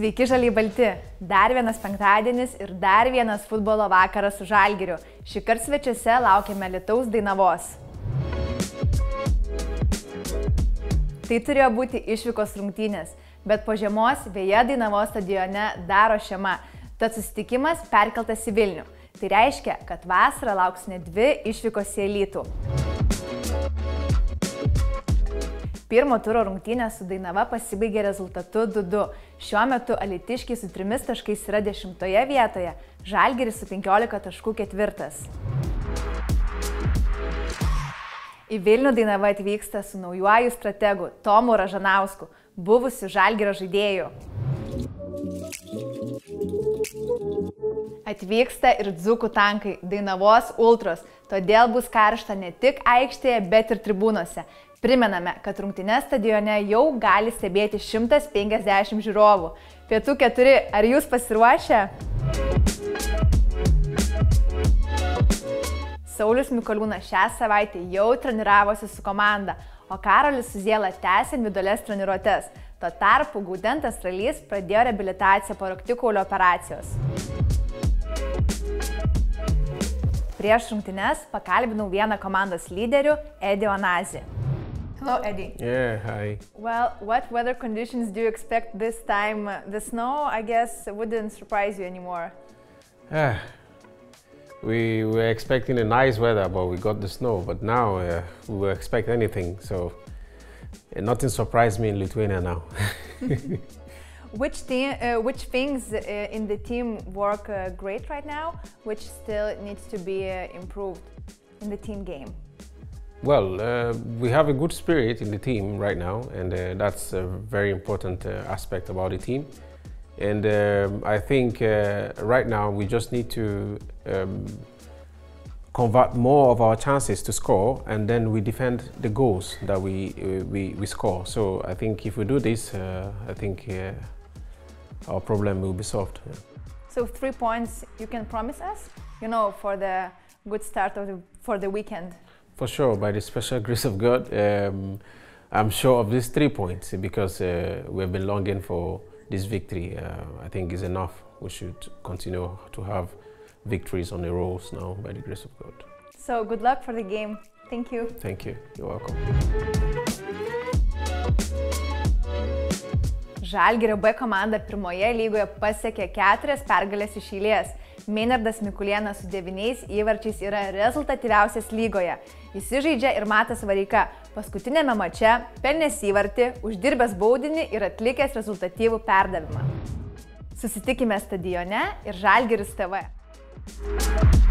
Sveiki žaliai balti. Dar vienas penktadienis ir dar vienas futbolo vakaras su Žalgiriu. Šįkart svečiuose laukiame Alytaus Dainavos. Tai turėjo būti išvykos rungtynės, bet po žiemos vėja Dainavos stadione daro šiema, tad susitikimas perkeltas į Vilnių. Tai reiškia, kad vasarą lauks net 2 išvykos į Alytų. Pirmo turo rungtynės su Dainava pasibaigė rezultatu 2-2. Šiuo metu alytiškiai su 3 taškais yra 10 vietoje, Žalgiris su 15 taškų 4. Į Vilnių Dainava atvyksta su naujuoju strategu Tomu Ražanausku, buvusiu Žalgirio žaidėju. Atvyksta ir dzūkų tankai, Dainavos ultros, todėl bus karšta ne tik aikštėje, bet ir tribūnose. Primename, kad rungtynes stadione jau gali stebėti 150 žiūrovų. Pietų 4, ar jūs pasiruošę? Saulius Mikoliūnas šią savaitę jau treniravosi su komanda, o Karolis Suziela tęsė individualias treniruotes. Tuo tarpu Gaudentas Ralys pradėjo reabilitaciją po raktikaulio operacijos. Prieš rungtynes pakalbinau vieną komandos lyderių, Edį Onazį. Hello, Eddie. Yeah, hi. Well, what weather conditions do you expect this time? The snow, I guess, wouldn't surprise you anymore. We were expecting a nice weather, but we got the snow. But now we will expect anything, so nothing surprised me in Lithuania now. Which things in the team work great right now, which still needs to be improved in the team game? Well, we have a good spirit in the team right now, and that's a very important aspect about the team. And I think right now we just need to convert more of our chances to score, and then we defend the goals that we score. So I think if we do this, I think our problem will be solved. Yeah. So 3 points you can promise us, you know, for the good start for the weekend. For sure, by the special grace of God, I'm sure of these 3 points because we've been longing for this victory. I think is enough. We should continue to have victories on the rolls now by the grace of God. So good luck for the game. Thank you. Thank you. You're welcome. Žalgirio B komanda pirmoje lygoje pasiekė 4 pergalės iš eilės. Meinardas Mikulėnas su 9 įvarčiais yra rezultatyviausias lygoje. Įsižaidžia ir Matas Vareika. Paskutinėme mače pelnęs įvartį, uždirbęs baudinį ir atlikęs rezultatyvų perdavimą. Susitikime stadione ir Žalgiris TV.